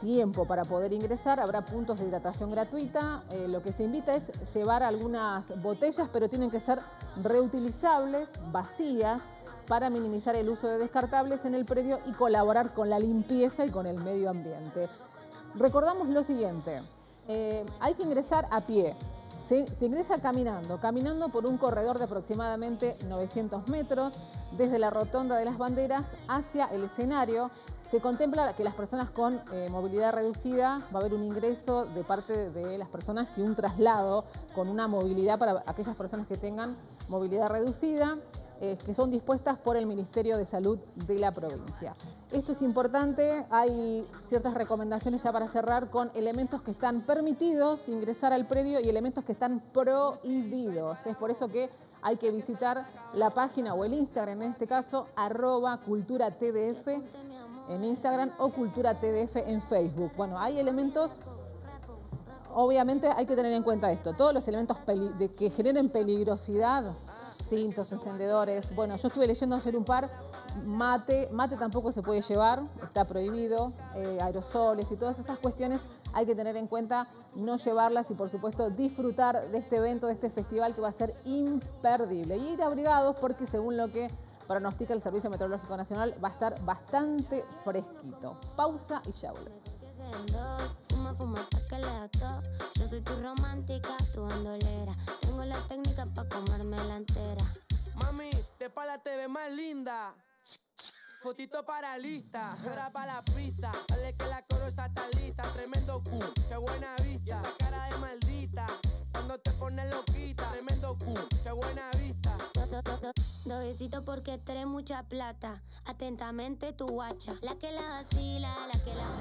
tiempo para poder ingresar, habrá puntos de hidratación gratuita. Eh, lo que se invita es llevar algunas botellas, pero tienen que ser reutilizables, vacías, para minimizar el uso de descartables en el predio y colaborar con la limpieza y con el medio ambiente. Recordamos lo siguiente, eh, hay que ingresar a pie. Se, se ingresa caminando, caminando por un corredor de aproximadamente novecientos metros, desde la rotonda de las banderas hacia el escenario. Se contempla que las personas con eh, movilidad reducida, va a haber un ingreso de parte de las personas y un traslado con una movilidad para aquellas personas que tengan movilidad reducida, eh, que son dispuestas por el Ministerio de Salud de la provincia. Esto es importante, hay ciertas recomendaciones ya para cerrar con elementos que están permitidos ingresar al predio y elementos que están prohibidos. Es por eso que hay que visitar la página o el Instagram, en este caso, arroba cultura T D F en Instagram o cultura T D F en Facebook. Bueno, hay elementos, obviamente hay que tener en cuenta esto, todos los elementos de que generen peligrosidad, cintos, encendedores. Bueno, yo estuve leyendo ayer un par, mate, mate tampoco se puede llevar, está prohibido, eh, aerosoles y todas esas cuestiones hay que tener en cuenta, no llevarlas y por supuesto disfrutar de este evento, de este festival que va a ser imperdible. Y ir abrigados porque según lo que pronostica el Servicio Meteorológico Nacional va a estar bastante fresquito. Pausa y ya volvemos. Fuma, fuma, pa' que le da todo. Yo soy tu romántica, tu bandolera. Tengo la técnica pa' comérmela entera. Mami, de pala te ves más linda. Fotito para lista, ahora para la pista. Dale que la corosa está lista. Tremendo cu, qué buena vista. Esa cara de maldita, cuando te pones loquita. Tremendo cu, qué buena vista. Do, do, do, do besito porque trae mucha plata. Atentamente tu guacha. La que la vacila, la que la...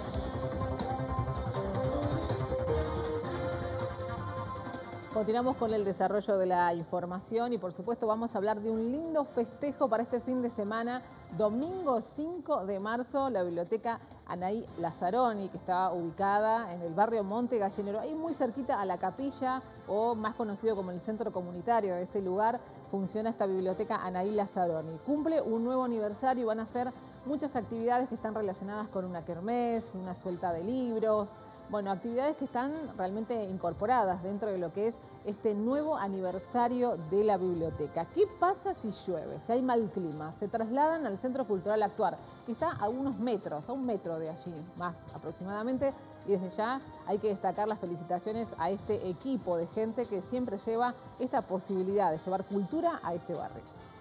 Continuamos con el desarrollo de la información y por supuesto vamos a hablar de un lindo festejo para este fin de semana. Domingo cinco de marzo, la Biblioteca Anaí Lazzaroni, que está ubicada en el barrio Monte Gallinero, ahí muy cerquita a la capilla, o más conocido como el centro comunitario de este lugar, funciona esta Biblioteca Anaí Lazzaroni. Cumple un nuevo aniversario y van a ser muchas actividades que están relacionadas con una kermés, una suelta de libros. Bueno, actividades que están realmente incorporadas dentro de lo que es este nuevo aniversario de la biblioteca. ¿Qué pasa si llueve, si hay mal clima? Se trasladan al Centro Cultural Actuar, que está a unos metros, a un metro de allí, más aproximadamente. Y desde ya hay que destacar las felicitaciones a este equipo de gente que siempre lleva esta posibilidad de llevar cultura a este barrio.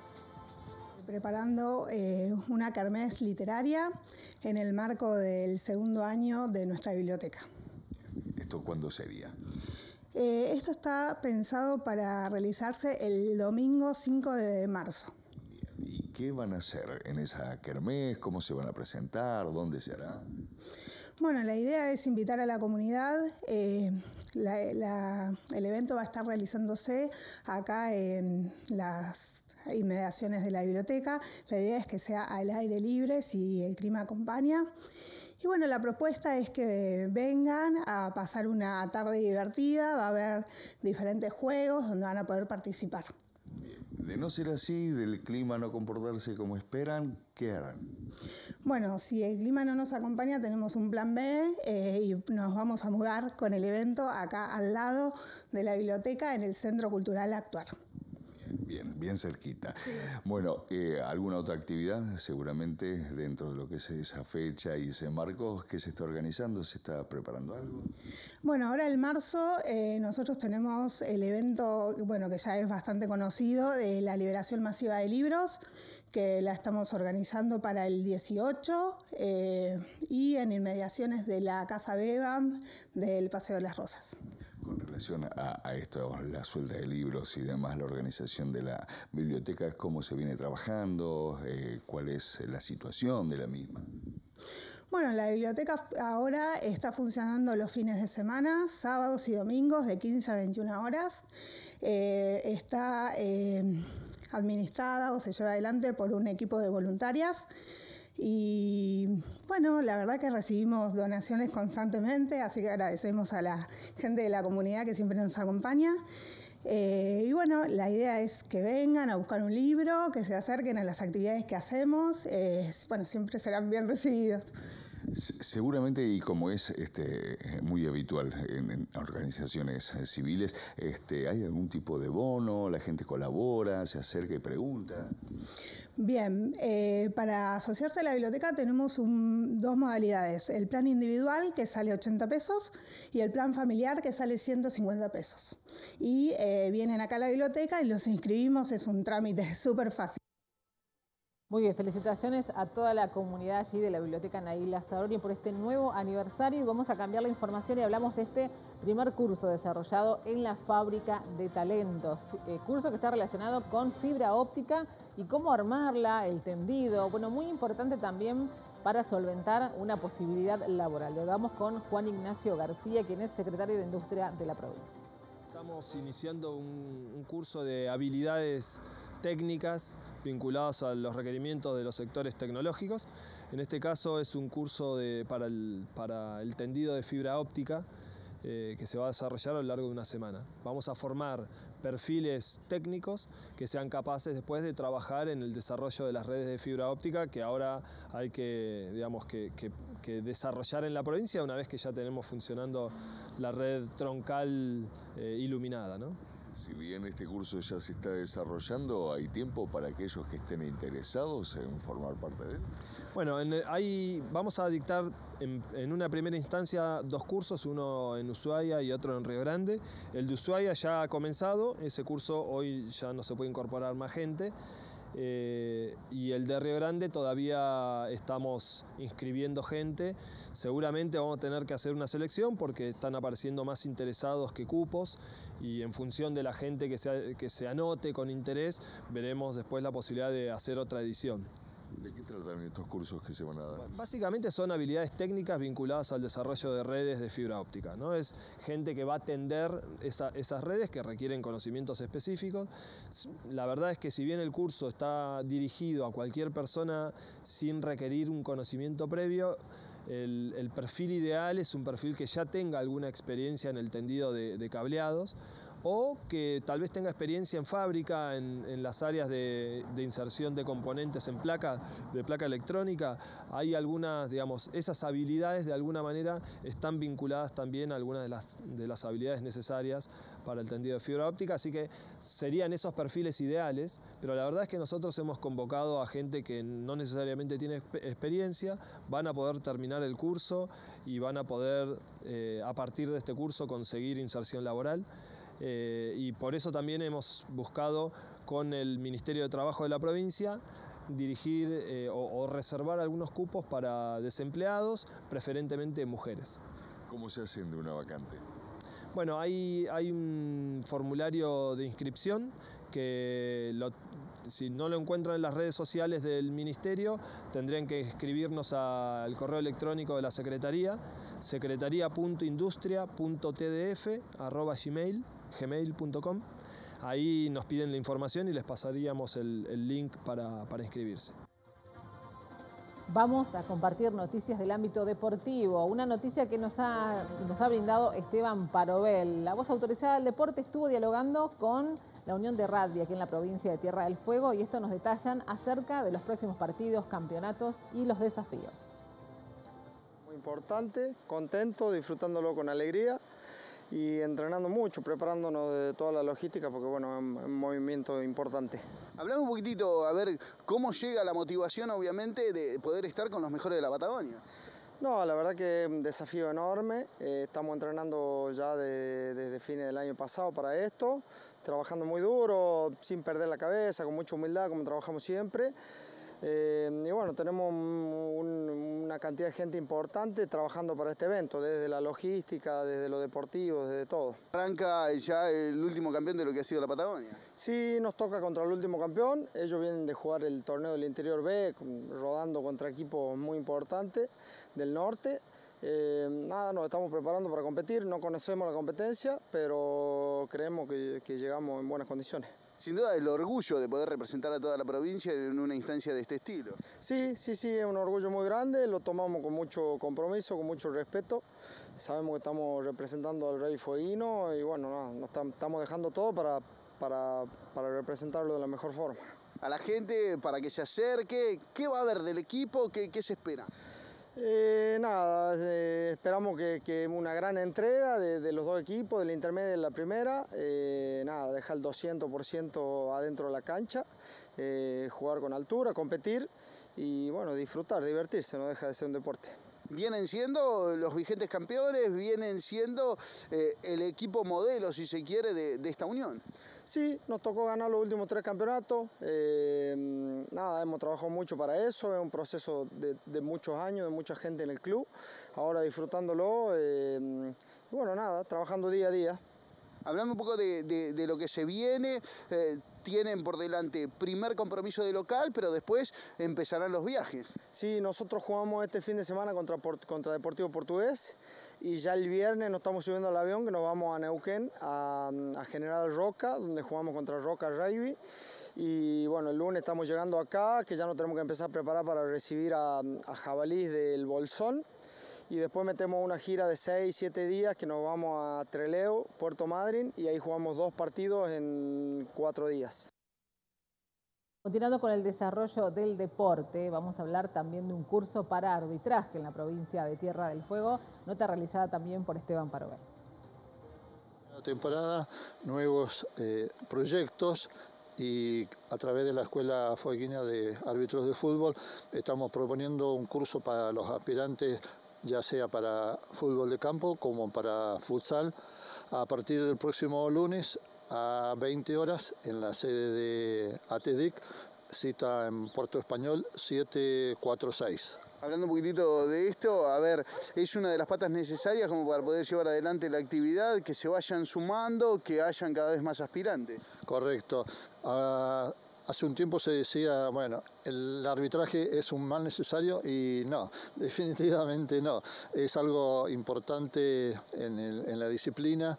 Preparando eh, una kermés literaria en el marco del segundo año de nuestra biblioteca. ¿Esto cuándo sería? Eh, esto está pensado para realizarse el domingo cinco de marzo. Bien. ¿Y qué van a hacer en esa kermés? ¿Cómo se van a presentar? ¿Dónde se hará? Bueno, la idea es invitar a la comunidad. Eh, la, la, el evento va a estar realizándose acá en las inmediaciones de la biblioteca. La idea es que sea al aire libre si el clima acompaña. Y bueno, la propuesta es que vengan a pasar una tarde divertida, va a haber diferentes juegos donde van a poder participar. De no ser así, del clima no comportarse como esperan, ¿qué harán? Bueno, si el clima no nos acompaña, tenemos un plan B eh, y nos vamos a mudar con el evento acá al lado de la biblioteca en el Centro Cultural Actuar. Bien, bien cerquita. Sí. Bueno, eh, ¿alguna otra actividad? Seguramente dentro de lo que es esa fecha y ese marco, ¿qué se está organizando? ¿Se está preparando algo? Bueno, ahora en marzo eh, nosotros tenemos el evento, bueno, que ya es bastante conocido, de la liberación masiva de libros, que la estamos organizando para el dieciocho eh, y en inmediaciones de la Casa Bebam del Paseo de las Rosas. Con relación a, a esto, la suelta de libros y demás, la organización de la biblioteca, ¿cómo se viene trabajando? Eh, ¿Cuál es la situación de la misma? Bueno, la biblioteca ahora está funcionando los fines de semana, sábados y domingos de quince a veintiuna horas. Eh, está eh, administrada o se lleva adelante por un equipo de voluntarias. Y bueno, la verdad que recibimos donaciones constantemente, así que agradecemos a la gente de la comunidad que siempre nos acompaña. Eh, y bueno, la idea es que vengan a buscar un libro, que se acerquen a las actividades que hacemos, eh, bueno, siempre serán bien recibidos. Seguramente, y como es este, muy habitual en, en organizaciones civiles, este, ¿hay algún tipo de bono? ¿La gente colabora, se acerca y pregunta? Bien, eh, para asociarse a la biblioteca tenemos un, dos modalidades. El plan individual, que sale ochenta pesos, y el plan familiar, que sale ciento cincuenta pesos. Y eh, vienen acá a la biblioteca y los inscribimos, es un trámite súper fácil. Muy bien, felicitaciones a toda la comunidad allí de la Biblioteca Nahila Saori por este nuevo aniversario, y vamos a cambiar la información y hablamos de este primer curso desarrollado en la Fábrica de Talentos, eh, curso que está relacionado con fibra óptica y cómo armarla, el tendido, bueno, muy importante también para solventar una posibilidad laboral. Lo hablamos con Juan Ignacio García, quien es secretario de Industria de la provincia. Estamos iniciando un, un curso de habilidades técnicas vinculadas a los requerimientos de los sectores tecnológicos. En este caso es un curso de, para, el, para el tendido de fibra óptica eh, que se va a desarrollar a lo largo de una semana. Vamos a formar perfiles técnicos que sean capaces después de trabajar en el desarrollo de las redes de fibra óptica que ahora hay que, digamos, que, que, que desarrollar en la provincia una vez que ya tenemos funcionando la red troncal eh, iluminada, ¿no? Si bien este curso ya se está desarrollando, ¿hay tiempo para aquellos que estén interesados en formar parte de él? Bueno, en el, hay, vamos a dictar en, en una primera instancia dos cursos, uno en Ushuaia y otro en Río Grande. El de Ushuaia ya ha comenzado, ese curso hoy ya no se puede incorporar más gente. Eh, y el de Río Grande todavía estamos inscribiendo gente. Seguramente vamos a tener que hacer una selección porque están apareciendo más interesados que cupos, y en función de la gente que se, que se anote con interés veremos después la posibilidad de hacer otra edición. ¿De qué tratan estos cursos que se van a dar? Básicamente son habilidades técnicas vinculadas al desarrollo de redes de fibra óptica, ¿no? Es gente que va a atender esa, esas redes que requieren conocimientos específicos. La verdad es que si bien el curso está dirigido a cualquier persona sin requerir un conocimiento previo, el, el perfil ideal es un perfil que ya tenga alguna experiencia en el tendido de, de cableados, o que tal vez tenga experiencia en fábrica, en, en las áreas de, de inserción de componentes en placa, de placa electrónica. Hay algunas, digamos, esas habilidades de alguna manera están vinculadas también a algunas de las, de las habilidades necesarias para el tendido de fibra óptica, así que serían esos perfiles ideales, pero la verdad es que nosotros hemos convocado a gente que no necesariamente tiene experiencia, van a poder terminar el curso y van a poder, eh, a partir de este curso, conseguir inserción laboral. Eh, y por eso también hemos buscado con el Ministerio de Trabajo de la provincia dirigir eh, o, o reservar algunos cupos para desempleados, preferentemente mujeres. ¿Cómo se asciende una vacante? Bueno, hay, hay un formulario de inscripción que lo, si no lo encuentran en las redes sociales del Ministerio, tendrían que escribirnos al correo electrónico de la Secretaría, secretaría punto industria punto t d f arroba gmail punto com. Ahí nos piden la información y les pasaríamos el, el link para, para inscribirse. Vamos a compartir noticias del ámbito deportivo. Una noticia que nos ha, nos ha brindado Esteban Parobel. La voz autorizada del deporte estuvo dialogando con la Unión de Rugby aquí en la provincia de Tierra del Fuego, y esto nos detallan acerca de los próximos partidos, campeonatos y los desafíos. Muy importante, contento, disfrutándolo con alegría y entrenando mucho, preparándonos de toda la logística porque bueno, es un movimiento importante. Hablame un poquitito, a ver, cómo llega la motivación obviamente de poder estar con los mejores de la Patagonia. No, la verdad que es un desafío enorme, eh, estamos entrenando ya de, desde fines del año pasado para esto, trabajando muy duro, sin perder la cabeza, con mucha humildad como trabajamos siempre. Eh, y bueno, tenemos un, una cantidad de gente importante trabajando para este evento, desde la logística, desde lo deportivo, desde todo. ¿Arranca ya el último campeón de lo que ha sido la Patagonia? Sí, nos toca contra el último campeón. Ellos vienen de jugar el torneo del Interior B, rodando contra equipos muy importantes del norte. Eh, nada, nos estamos preparando para competir, no conocemos la competencia, pero creemos que, que llegamos en buenas condiciones. Sin duda el orgullo de poder representar a toda la provincia en una instancia de este estilo. Sí, sí, sí, es un orgullo muy grande, lo tomamos con mucho compromiso, con mucho respeto. Sabemos que estamos representando al Rey Fueguino y bueno, no, nos estamos dejando todo para, para, para representarlo de la mejor forma. A la gente, para que se acerque, ¿qué va a haber del equipo? ¿Qué, qué se espera? Eh, nada, eh, esperamos que, que una gran entrega de, de los dos equipos, del intermedio y de la primera. Eh, nada, dejar el doscientos por ciento adentro de la cancha, eh, jugar con altura, competir y bueno, disfrutar, divertirse, no deja de ser un deporte. Vienen siendo los vigentes campeones, vienen siendo eh, el equipo modelo, si se quiere, de, de esta unión. Sí, nos tocó ganar los últimos tres campeonatos. Eh, nada, hemos trabajado mucho para eso, es un proceso de, de muchos años, de mucha gente en el club. Ahora disfrutándolo, eh, y bueno, nada, trabajando día a día. Hablando un poco de, de, de lo que se viene, eh, tienen por delante primer compromiso de local, pero después empezarán los viajes. Sí, nosotros jugamos este fin de semana contra, contra Deportivo Portugués y ya el viernes nos estamos subiendo al avión que nos vamos a Neuquén, a, a General Roca, donde jugamos contra Roca Rugby. Y bueno, el lunes estamos llegando acá, que ya nos tenemos que empezar a preparar para recibir a, a Jabalís del Bolsón. Y después metemos una gira de seis, siete días que nos vamos a Trelew, Puerto Madryn, y ahí jugamos dos partidos en cuatro días. Continuando con el desarrollo del deporte, vamos a hablar también de un curso para arbitraje en la provincia de Tierra del Fuego, nota realizada también por Esteban Parové. La temporada, nuevos eh, proyectos. Y a través de la Escuela Fueguina de Árbitros de Fútbol estamos proponiendo un curso para los aspirantes, ya sea para fútbol de campo como para futsal, a partir del próximo lunes a veinte horas en la sede de A T D I C, cita en Puerto Español siete cuatro seis. Hablando un poquitito de esto, a ver, es una de las patas necesarias como para poder llevar adelante la actividad, que se vayan sumando, que hayan cada vez más aspirantes. Correcto. Uh, hace un tiempo se decía, bueno, el arbitraje es un mal necesario y no, definitivamente no. Es algo importante en, el, en la disciplina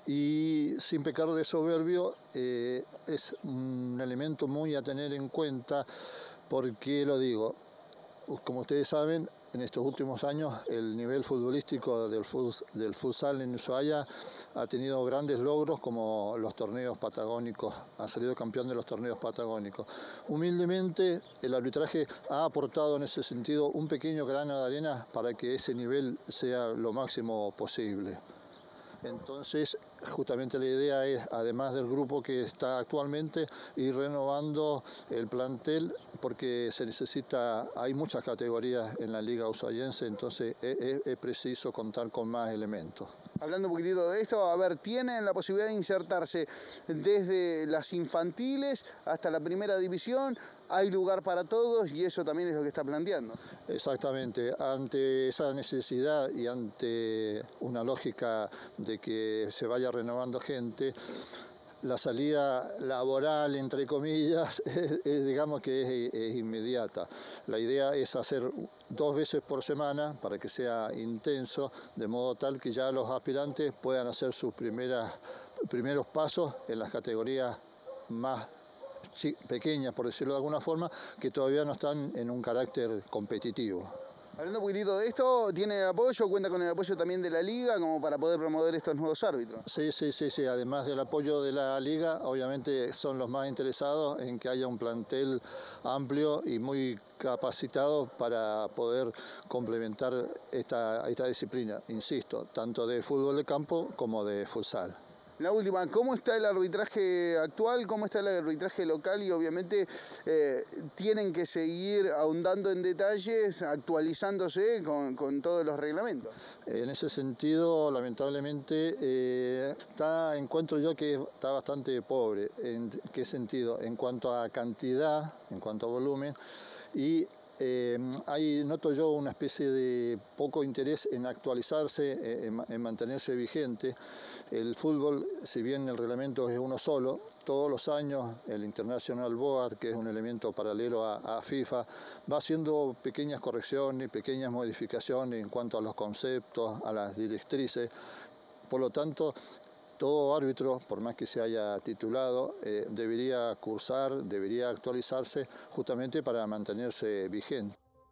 y sin pecar de soberbio, eh, es un elemento muy a tener en cuenta. ¿Por qué lo digo? Como ustedes saben, en estos últimos años el nivel futbolístico del, fut, del futsal en Ushuaia ha tenido grandes logros como los torneos patagónicos, ha salido campeón de los torneos patagónicos. Humildemente el arbitraje ha aportado en ese sentido un pequeño grano de arena para que ese nivel sea lo máximo posible. Entonces, justamente la idea es, además del grupo que está actualmente, ir renovando el plantel porque se necesita, hay muchas categorías en la liga ushuaiense, entonces es, es, es preciso contar con más elementos. Hablando un poquitito de esto, a ver, tienen la posibilidad de insertarse desde las infantiles hasta la primera división, hay lugar para todos y eso también es lo que está planteando. Exactamente, ante esa necesidad y ante una lógica de que se vaya renovando gente, la salida laboral, entre comillas, es, es, digamos que es, es inmediata. La idea es hacer dos veces por semana para que sea intenso, de modo tal que ya los aspirantes puedan hacer sus primeras, primeros pasos en las categorías más pequeñas, por decirlo de alguna forma, que todavía no están en un carácter competitivo. Hablando un poquitito de esto, ¿tiene el apoyo, cuenta con el apoyo también de la Liga como para poder promover estos nuevos árbitros? Sí, sí, sí, sí. Además del apoyo de la Liga, obviamente son los más interesados en que haya un plantel amplio y muy capacitado para poder complementar esta, esta disciplina, insisto, tanto de fútbol de campo como de futsal. La última, ¿cómo está el arbitraje actual? ¿Cómo está el arbitraje local? Y obviamente eh, tienen que seguir ahondando en detalles, actualizándose con, con todos los reglamentos. En ese sentido, lamentablemente, eh, está, encuentro yo que está bastante pobre. ¿En qué sentido? En cuanto a cantidad, en cuanto a volumen, y Eh, ahí noto yo una especie de poco interés en actualizarse, eh, en, en mantenerse vigente. El fútbol, si bien el reglamento es uno solo, todos los años el International Board, que es un elemento paralelo a, a FIFA, va haciendo pequeñas correcciones, pequeñas modificaciones en cuanto a los conceptos, a las directrices. Por lo tanto, todo árbitro, por más que se haya titulado, eh, debería cursar, debería actualizarse justamente para mantenerse vigente.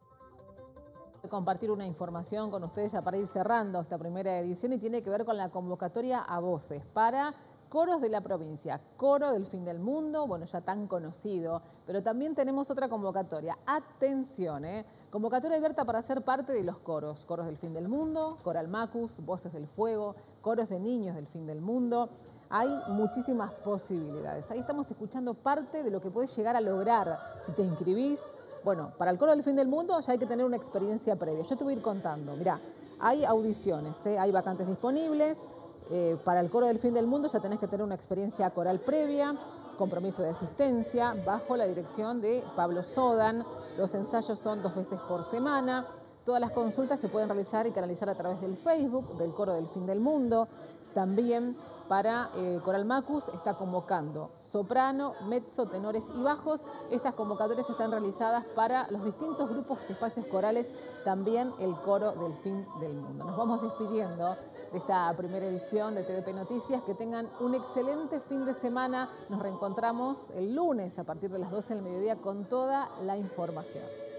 Compartir una información con ustedes ya para ir cerrando esta primera edición y tiene que ver con la convocatoria a voces para Coros de la provincia, Coro del Fin del Mundo, bueno, ya tan conocido, pero también tenemos otra convocatoria. Atención, ¿eh? Convocatoria abierta para ser parte de los coros. Coros del Fin del Mundo, Coral Macus, Voces del Fuego, coros de niños del Fin del Mundo. Hay muchísimas posibilidades. Ahí estamos escuchando parte de lo que puedes llegar a lograr si te inscribís. Bueno, para el Coro del Fin del Mundo ya hay que tener una experiencia previa. Yo te voy a ir contando. Mirá, hay audiciones, ¿eh? Hay vacantes disponibles. Eh, para el Coro del Fin del Mundo ya tenés que tener una experiencia coral previa, compromiso de asistencia, bajo la dirección de Pablo Sodan. Los ensayos son dos veces por semana. Todas las consultas se pueden realizar y canalizar a través del Facebook del Coro del Fin del Mundo. También para eh, Coral Macus está convocando soprano, mezzo, tenores y bajos. Estas convocatorias están realizadas para los distintos grupos y espacios corales, también el Coro del Fin del Mundo. Nos vamos despidiendo de esta primera edición de T V P Noticias. Que tengan un excelente fin de semana. Nos reencontramos el lunes a partir de las doce del mediodía con toda la información.